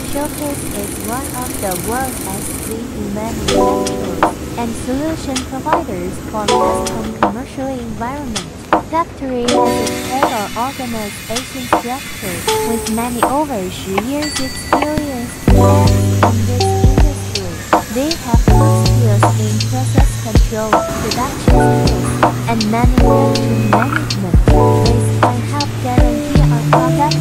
Showcase is one of the world's leading manufacturers and solution providers for custom commercial environments. Factory has a stable organization structure with many over 10 years experience to act in this industry. They have good skills in process control, production skills, and manufacturing management. This can help guarantee our product